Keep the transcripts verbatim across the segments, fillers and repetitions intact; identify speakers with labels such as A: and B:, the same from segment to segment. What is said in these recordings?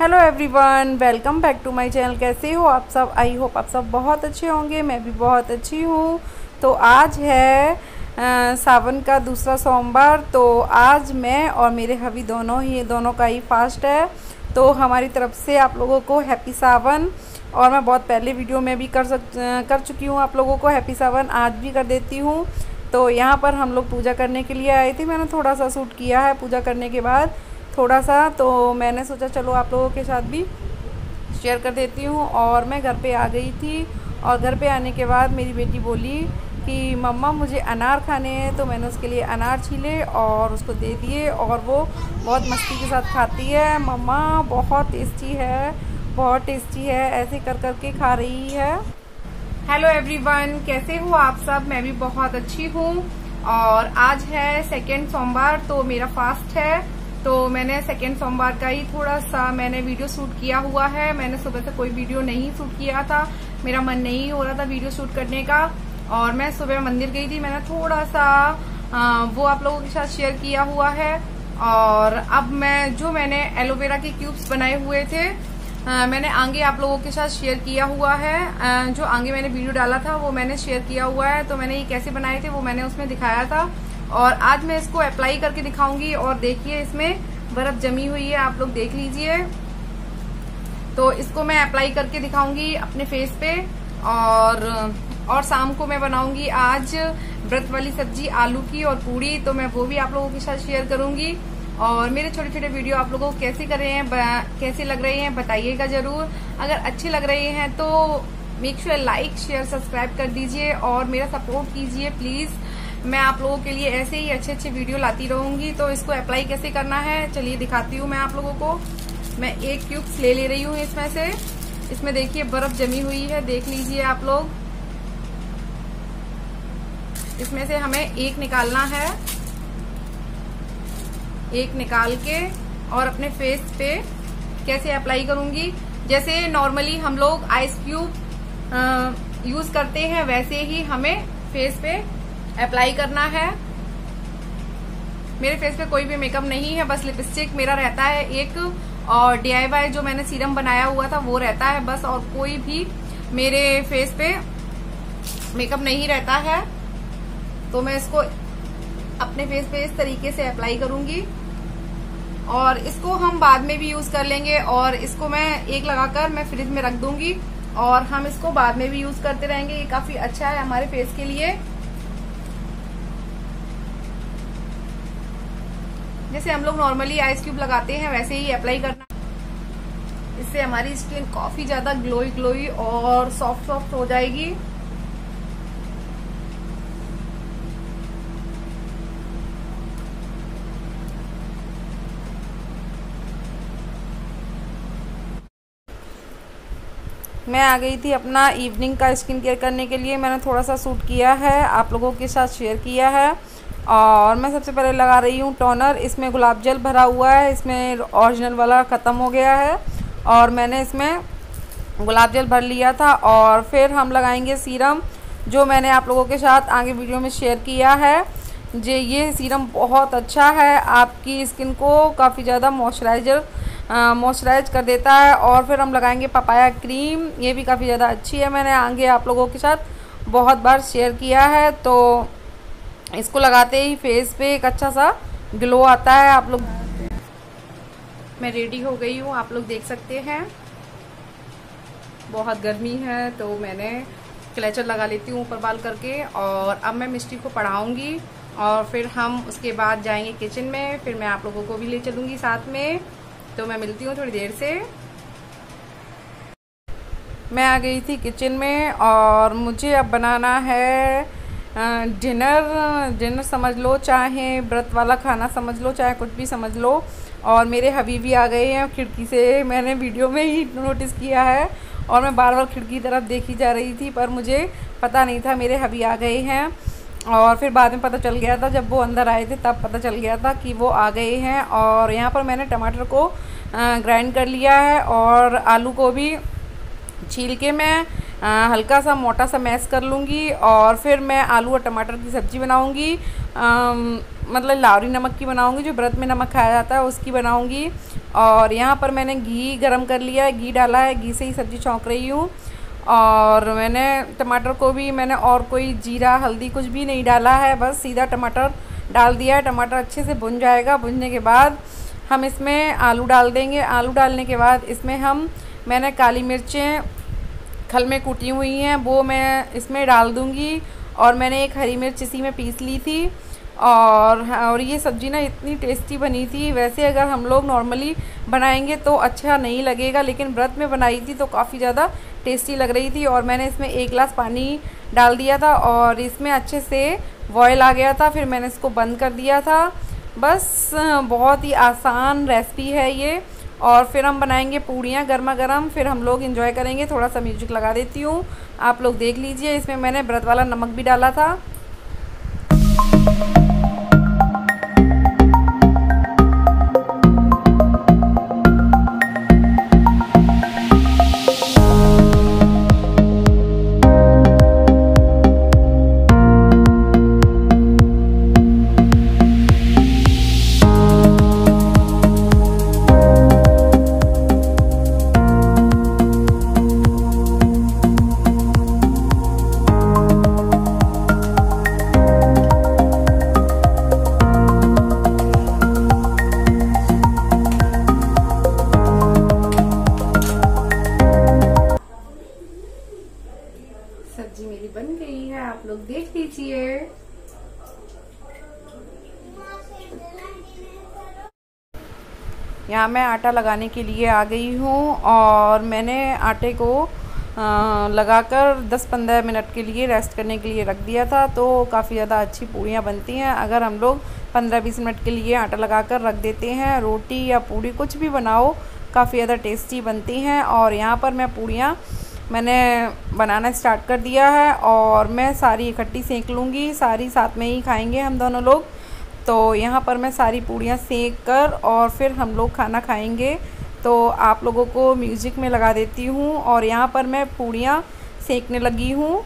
A: Hello everyone, welcome back to my channel. कैसे हो आप सब? आई होप आप सब बहुत अच्छे होंगे। मैं भी बहुत अच्छी हूँ। तो आज है आ, सावन का दूसरा सोमवार। तो आज मैं और मेरे हबी दोनों ही दोनों का ही फास्ट है। तो हमारी तरफ से आप लोगों को हैप्पी सावन। और मैं बहुत पहले वीडियो में भी कर सक कर चुकी हूँ आप लोगों को हैप्पी सावन, आज भी कर देती हूँ। तो यहाँ पर हम लोग पूजा करने के लिए आए थे। मैंने थोड़ा सा शूट किया है पूजा करने के बाद थोड़ा सा, तो मैंने सोचा चलो आप लोगों के साथ भी शेयर कर देती हूँ। और मैं घर पे आ गई थी और घर पे आने के बाद मेरी बेटी बोली कि मम्मा मुझे अनार खाने हैं। तो मैंने उसके लिए अनार छीले और उसको दे दिए और वो बहुत मस्ती के साथ खाती है। मम्मा बहुत टेस्टी है, बहुत टेस्टी है, ऐसे कर कर के खा रही है। हेलो एवरीवन, कैसे हो आप सब? मैं भी बहुत अच्छी हूँ। और आज है सेकेंड सोमवार, तो मेरा फास्ट है। तो मैंने सेकेंड सोमवार का ही थोड़ा सा मैंने वीडियो शूट किया हुआ है। मैंने सुबह से कोई वीडियो नहीं शूट किया था, मेरा मन नहीं हो रहा था वीडियो शूट करने का। और मैं सुबह मंदिर गई थी, मैंने थोड़ा सा आ, वो आप लोगों के साथ शेयर किया हुआ है। और अब मैं जो मैंने एलोवेरा के क्यूब्स बनाए हुए थे आ, मैंने आगे आप लोगों के साथ शेयर किया हुआ है। आ, जो आगे मैंने वीडियो डाला था वो मैंने शेयर किया हुआ है। तो मैंने ये कैसे बनाए थे वो मैंने उसमें दिखाया था। और आज मैं इसको अप्लाई करके दिखाऊंगी। और देखिए इसमें बर्फ जमी हुई है, आप लोग देख लीजिए। तो इसको मैं अप्लाई करके दिखाऊंगी अपने फेस पे। और और शाम को मैं बनाऊंगी आज व्रत वाली सब्जी आलू की और पूड़ी, तो मैं वो भी आप लोगों के साथ शेयर करूंगी। और मेरे छोटे छोटे वीडियो आप लोगों को कैसे कर रहे हैं, कैसे लग रहे हैं बताइएगा जरूर। अगर अच्छे लग रहे हैं तो make sure like share subscribe कर दीजिए और मेरा सपोर्ट कीजिए प्लीज। मैं आप लोगों के लिए ऐसे ही अच्छे अच्छे वीडियो लाती रहूंगी। तो इसको अप्लाई कैसे करना है चलिए दिखाती हूँ मैं आप लोगों को। मैं एक क्यूब्स ले ले रही हूँ इसमें से। इसमें देखिए बर्फ जमी हुई है, देख लीजिए आप लोग। इसमें से हमें एक निकालना है, एक निकाल के और अपने फेस पे कैसे अप्लाई करूंगी, जैसे नॉर्मली हम लोग आइस क्यूब यूज करते हैं वैसे ही हमें फेस पे अप्लाई करना है। मेरे फेस पे कोई भी मेकअप नहीं है, बस लिपस्टिक मेरा रहता है एक, और डी आई वाई जो मैंने सीरम बनाया हुआ था वो रहता है बस। और कोई भी मेरे फेस पे मेकअप नहीं रहता है। तो मैं इसको अपने फेस पे इस तरीके से अप्लाई करूंगी। और इसको हम बाद में भी यूज कर लेंगे। और इसको मैं एक लगाकर मैं फ्रिज में रख दूंगी और हम इसको बाद में भी यूज करते रहेंगे। ये काफी अच्छा है हमारे फेस के लिए। जैसे हम लोग नॉर्मली आइस क्यूब लगाते हैं वैसे ही अप्लाई करना। इससे हमारी स्किन काफी ज्यादा ग्लोई ग्लोई और सॉफ्ट सॉफ्ट हो जाएगी। मैं आ गई थी अपना इवनिंग का स्किन केयर करने के लिए। मैंने थोड़ा सा शूट किया है, आप लोगों के साथ शेयर किया है। और मैं सबसे पहले लगा रही हूँ टोनर। इसमें गुलाब जल भरा हुआ है, इसमें ओरिजिनल वाला ख़त्म हो गया है और मैंने इसमें गुलाब जल भर लिया था। और फिर हम लगाएंगे सीरम, जो मैंने आप लोगों के साथ आगे वीडियो में शेयर किया है। जे ये सीरम बहुत अच्छा है, आपकी स्किन को काफ़ी ज़्यादा मॉइस्चराइजर मॉइस्चराइज कर देता है। और फिर हम लगाएंगे पपाया क्रीम, ये भी काफ़ी ज़्यादा अच्छी है, मैंने आगे आप लोगों के साथ बहुत बार शेयर किया है। तो इसको लगाते ही फेस पे एक अच्छा सा ग्लो आता है। आप लोग, मैं रेडी हो गई हूँ, आप लोग देख सकते हैं। बहुत गर्मी है तो मैंने क्लेचर लगा लेती हूँ ऊपर बाल करके। और अब मैं मिस्टी को पढ़ाऊँगी और फिर हम उसके बाद जाएंगे किचन में। फिर मैं आप लोगों को भी ले चलूँगी साथ में। तो मैं मिलती हूँ थोड़ी देर से। मैं आ गई थी किचन में और मुझे अब बनाना है डिनर। डिनर समझ लो, चाहे व्रत वाला खाना समझ लो, चाहे कुछ भी समझ लो। और मेरे हबीबी आ गए हैं खिड़की से, मैंने वीडियो में ही नोटिस किया है। और मैं बार बार खिड़की की तरफ देखी जा रही थी पर मुझे पता नहीं था मेरे हबी आ गए हैं। और फिर बाद में पता चल गया था, जब वो अंदर आए थे तब पता चल गया था कि वो आ गए हैं। और यहाँ पर मैंने टमाटर को ग्राइंड कर लिया है और आलू को भी छील के मैं आ, हल्का सा मोटा सा मैश कर लूँगी। और फिर मैं आलू और टमाटर की सब्ज़ी बनाऊँगी। मतलब लावरी नमक की बनाऊंगी, जो व्रत में नमक खाया जाता है उसकी बनाऊंगी। और यहाँ पर मैंने घी गरम कर लिया है, घी डाला है, घी से ही सब्ज़ी छौंक रही हूँ। और मैंने टमाटर को भी मैंने और कोई जीरा हल्दी कुछ भी नहीं डाला है, बस सीधा टमाटर डाल दिया है। टमाटर अच्छे से भुन जाएगा, भुनने के बाद हम इसमें आलू डाल देंगे। आलू डालने के बाद इसमें हम मैंने काली मिर्चें खल में कूटी हुई हैं वो मैं इसमें डाल दूँगी। और मैंने एक हरी मिर्च इसी में पीस ली थी। और और ये सब्ज़ी ना इतनी टेस्टी बनी थी। वैसे अगर हम लोग नॉर्मली बनाएंगे तो अच्छा नहीं लगेगा, लेकिन व्रत में बनाई थी तो काफ़ी ज़्यादा टेस्टी लग रही थी। और मैंने इसमें एक गिलास पानी डाल दिया था और इसमें अच्छे से बॉयल आ गया था, फिर मैंने इसको बंद कर दिया था। बस बहुत ही आसान रेसिपी है ये। और फिर हम बनाएंगे पूड़ियाँ गर्मा गर्म, फिर हम लोग एंजॉय करेंगे। थोड़ा सा म्यूजिक लगा देती हूँ, आप लोग देख लीजिए। इसमें मैंने व्रत वाला नमक भी डाला था। सब्जी मेरी बन गई है, आप लोग देख लीजिए। यहाँ मैं आटा लगाने के लिए आ गई हूँ और मैंने आटे को लगाकर दस पंद्रह मिनट के लिए रेस्ट करने के लिए रख दिया था। तो काफ़ी ज़्यादा अच्छी पूड़ियाँ बनती हैं अगर हम लोग पंद्रह बीस मिनट के लिए आटा लगाकर रख देते हैं। रोटी या पूड़ी कुछ भी बनाओ, काफ़ी ज़्यादा टेस्टी बनती हैं। और यहाँ पर मैं पूड़ियाँ मैंने बनाना स्टार्ट कर दिया है और मैं सारी इकट्ठी सेंक लूँगी, सारी साथ में ही खाएंगे हम दोनों लोग। तो यहाँ पर मैं सारी पूड़ियाँ सेंक कर और फिर हम लोग खाना खाएंगे। तो आप लोगों को म्यूज़िक में लगा देती हूँ और यहाँ पर मैं पूड़ियाँ सेंकने लगी हूँ।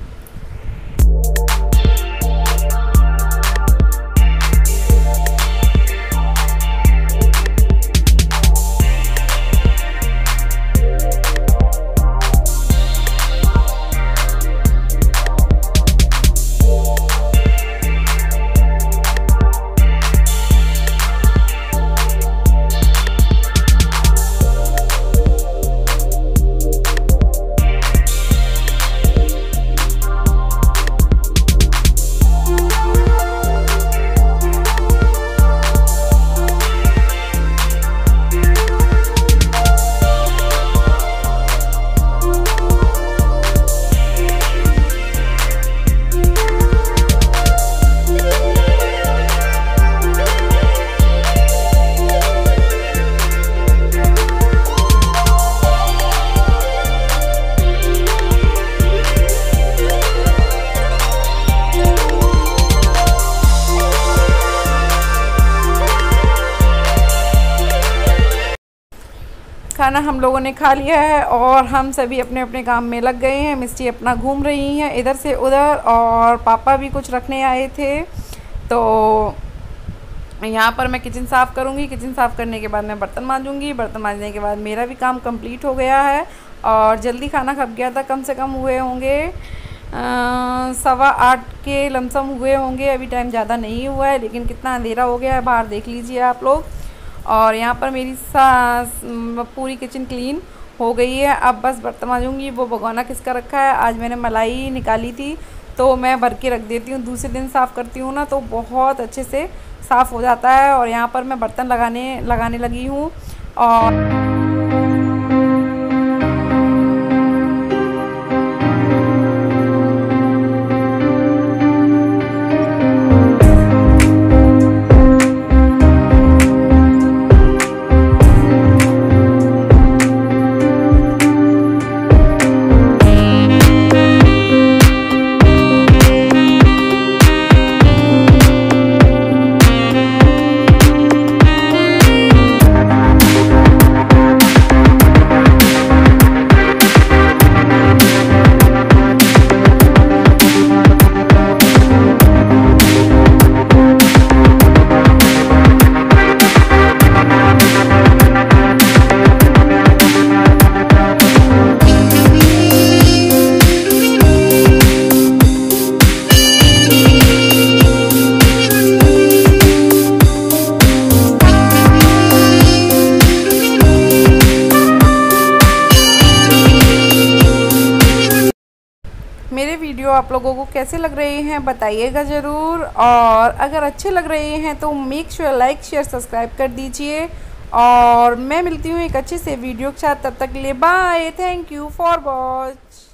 A: खाना हम लोगों ने खा लिया है और हम सभी अपने अपने काम में लग गए हैं। मिस्टी अपना घूम रही हैं इधर से उधर और पापा भी कुछ रखने आए थे। तो यहाँ पर मैं किचन साफ़ करूँगी। किचन साफ़ करने के बाद मैं बर्तन मांजूँगी। बर्तन मांजने के बाद मेरा भी काम कंप्लीट हो गया है और जल्दी खाना खप गया था। कम से कम हुए होंगे सवा आठ के लमसम हुए होंगे। अभी टाइम ज़्यादा नहीं हुआ है, लेकिन कितना अंधेरा हो गया है बाहर देख लीजिए आप लोग। और यहाँ पर मेरी सास पूरी किचन क्लीन हो गई है। अब बस बर्तन मांजूँगी। वो भगोना किसका रखा है, आज मैंने मलाई निकाली थी तो मैं भर के रख देती हूँ। दूसरे दिन साफ़ करती हूँ ना तो बहुत अच्छे से साफ़ हो जाता है। और यहाँ पर मैं बर्तन लगाने लगाने लगी हूँ। और मेरे वीडियो आप लोगों को कैसे लग रहे हैं बताइएगा ज़रूर, और अगर अच्छे लग रहे हैं तो make sure like share subscribe कर दीजिए। और मैं मिलती हूँ एक अच्छे से वीडियो के साथ, तब तक के लिए bye, thank you for watch.